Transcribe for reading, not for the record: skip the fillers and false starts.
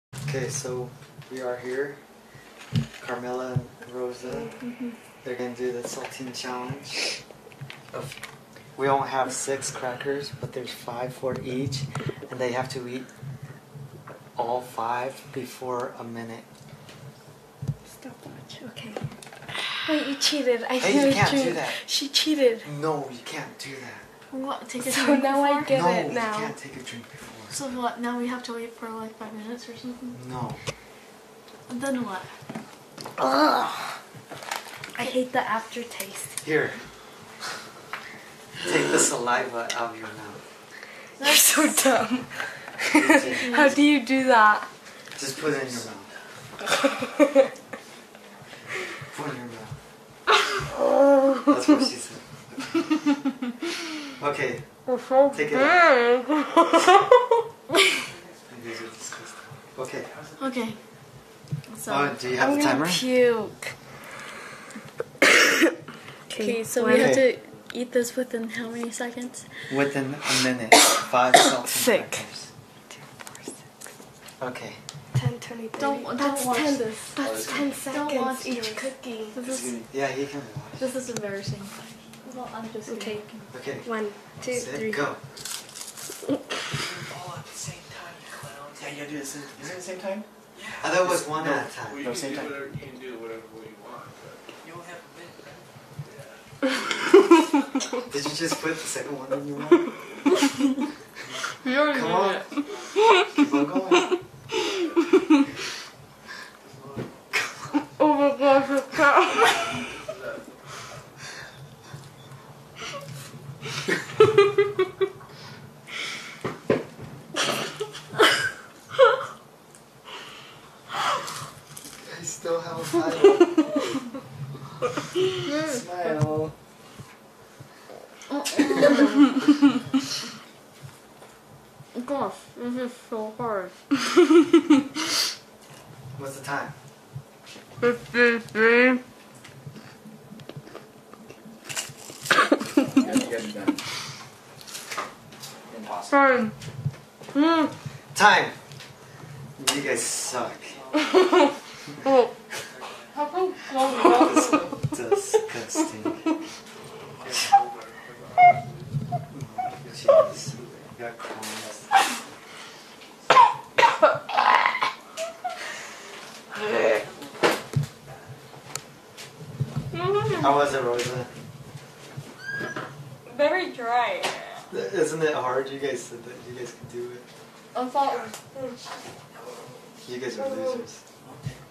Okay, so we are here. Carmela and Rosa. They're gonna do the Saltine challenge. We don't have 6 crackers, but there's 5 for each, and they have to eat all 5 before a minute. Stopwatch. Okay. Wait, you cheated. Hey, you can't do that. She cheated. No, you can't do that. What? Take a So drink now before? I get No, it now. you can't take a drink before. So what? Now we have to wait for like 5 minutes or something? No. And then what? Ugh. I hate the aftertaste. Here. Take the saliva out of your mouth. You're so dumb. How do you do that? Just put it in your mouth. Put it in your mouth. That's what she said. Okay. Take it out. These are disgusting. Okay. Okay. So Do you have the timer? Puke. okay, so we have to eat this within how many seconds? Within a minute. 5 Saltine Sick. crackers. 2, 4, 6. Okay. 10, 20, 30. Don't That's watch 10, this. That's 10 Don't watch seconds each this. cookie. Yeah, he can watch. This is embarrassing. Well, I'm just Okay. Okay. 1, 2, Set, 3. go. All at the same time, you clowns. Yeah, you gotta do this. Is it the same time? Yeah. I thought it was one No. at a time. No, Well, you same can time. do whatever you can do whatever way you want. But You don't have a bit. Did you just put the second one in your mouth? You already Come on. Keep on going. Oh my gosh, it's got I still have a smile. Smile. Gosh, this is so hard. What's the time? 53. You gotta be done. Impossible. Time. Time! You guys suck. Oh. How come Disgusting. Jeez. You got crumbs. How was it, Rosa? Very dry. Isn't it hard? You guys said that you guys could do it. I thought it was. You guys are losers.